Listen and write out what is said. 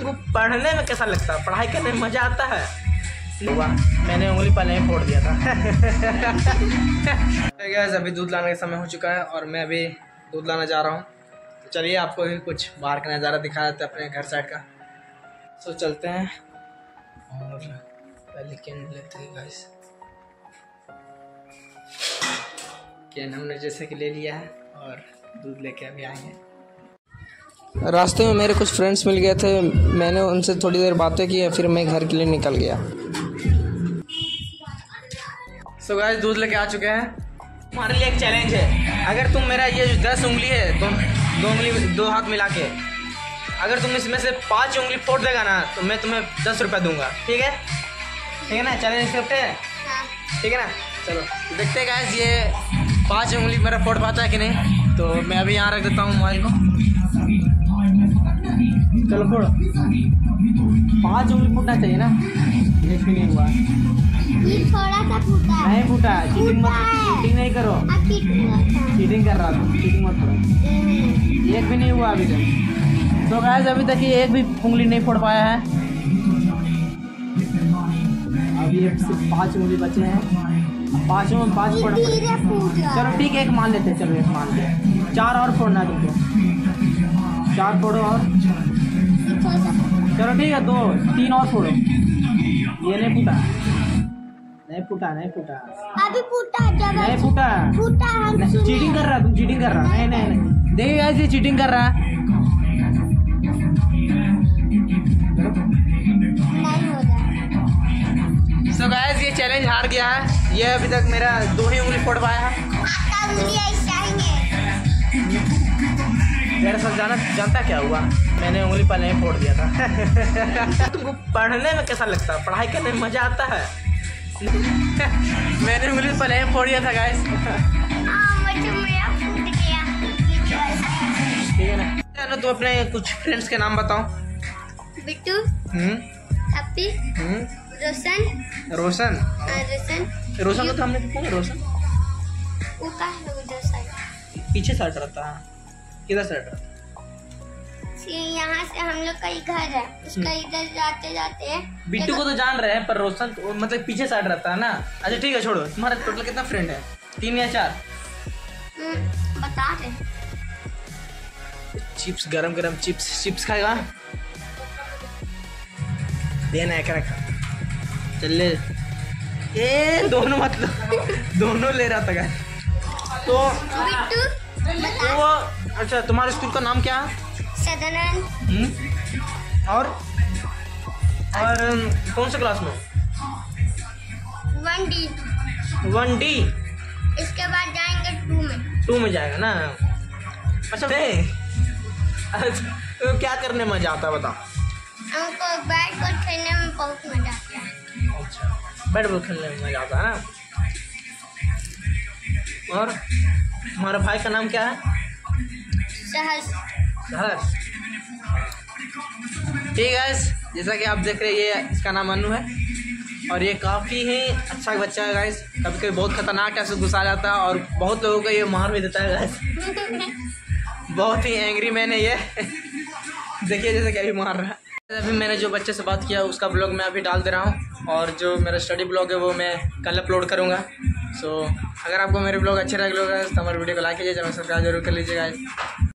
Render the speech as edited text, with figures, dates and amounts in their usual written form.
तुमको पढ़ने में कैसा लगता है? पढ़ाई करने में मज़ा आता है? हुआ मैंने उंगली पहले ही फोड़ दिया था। गाइस अभी दूध लाने का समय हो चुका है और मैं अभी दूध लाना जा रहा हूँ। तो चलिए आपको भी कुछ बाहर का नज़ारा दिखा देते हैं अपने घर साइड का। तो चलते हैं और पहले कैन लेते हैं गाइस। कैन हमने जैसे कि ले लिया है और दूध लेके अभी आएंगे। रास्ते में मेरे कुछ फ्रेंड्स मिल गए थे, मैंने उनसे थोड़ी देर बातें की, फिर मैं घर के लिए निकल गया। सो गाइस दूध लेके आ चुके हैं। हमारे लिए एक चैलेंज है, अगर तुम मेरा ये जो 10 उंगली है दो हाथ मिला के, अगर तुम इसमें से 5 उंगली फोड़ देगा ना तो मैं तुम्हें 10 रुपये दूंगा। ठीक है? ठीक है ना? चैलेंज करते हैं? ठीक है ना? चलो देखते हैं गाइस ये 5 उंगली मेरा फोड़ पाता है कि नहीं। तो मैं अभी यहाँ रख देता हूँ मोबाइल को। चलो फोड़। 5 उंगली फूटना चाहिए ना? एक भी नहीं हुआ। थोड़ा सा फूटा है। नहीं फूटा। चीटिंग नहीं करो। चीटिंग कर रहा तुम, चीटिंग मत करो। एक भी नहीं हुआ अभी तक। तो गाइस अभी तक ये एक भी उंगली नहीं फोड़ पाया है। अभी सिर्फ 5 उंगली बचे हैं। 5 में 5 फोड़। चलो ठीक है, एक मान लेते हैं। चलो एक मान लेते। 4 और फोड़ना है तुमको। 4 फोड़ो और। चलो ठीक है 2 3 और फोड़ो। ये नहीं फूटा। नहीं फूटा। अभी फूटा जगह। नहीं फूटा। चीटिंग कर रहा तुम, चीटिंग कर रहा। नहीं देखिए गाइस ये चीटिंग कर रहा है। सो गाइस ये चैलेंज हार गया है। ये अभी तक मेरा 2 ही उंगली फोड़ पाया है। मेरे साथ जानता क्या हुआ? मैंने उंगली पहले ही फोड़ दिया था। तुमको पढ़ने में कैसा लगता है? पढ़ाई करने में मज़ा आता है? मैंने उंगली पहले ही फोड़ दिया था गाइस। ठीक है ना? चलो तो अपने कुछ फ्रेंड्स के नाम बताओ। बिट्टू, हैप्पी, रोशन को तो हमने किया। रोशन पीछे साइड रहता है। किधर साइड रहता है? यहाँ से हम लोग का ही घर है, उसका इधर जाते जाते हैं। बिट्टू को तो जान रहे हैं पर रोशन मतलब पीछे साइड रहता है ना। अच्छा ठीक है छोड़ो। तुम्हारा टोटल कितना फ्रेंड है? 3 या 4? बता रहे। चिप्स गरम चिप्स खाएगा? देना है क्या रखा? चल ले। ये दोनों मतलब दोनों ले रहा था। तो वो अच्छा तुम्हारे स्कूल का नाम क्या है? सदानंद। और कौन से क्लास में? 1D। इसके बाद जाएंगे 2 में जाएगा ना? अच्छा तो क्या करने में मजा आता है बताओ? हमको बैट बॉल खेलने में बहुत मजा आता है। अच्छा बैट बॉल खेलने में मजा आता है ना? और तुम्हारे भाई का नाम क्या है? सहर्ष। ठीक है जैसा कि आप देख रहे हैं ये इसका नाम अनु है और ये काफ़ी ही अच्छा बच्चा है गाइस। कभी कभी बहुत खतरनाक ऐसे गुस्सा जाता है और बहुत लोगों को ये मार भी देता है गाइस। बहुत ही एंग्री मैन है ये। देखिए जैसे कि अभी मार रहा है। अभी मैंने जो बच्चे से बात किया उसका ब्लॉग मैं अभी डाल दे रहा हूँ और जो मेरा स्टडी ब्लॉग है वो मैं कल अपलोड करूँगा। सो अगर आपको मेरे ब्लॉग अच्छे लगे तो हमारे वीडियो को लाइक कीजिए, चैनल सब्सक्राइब जरूर कर लीजिएगा।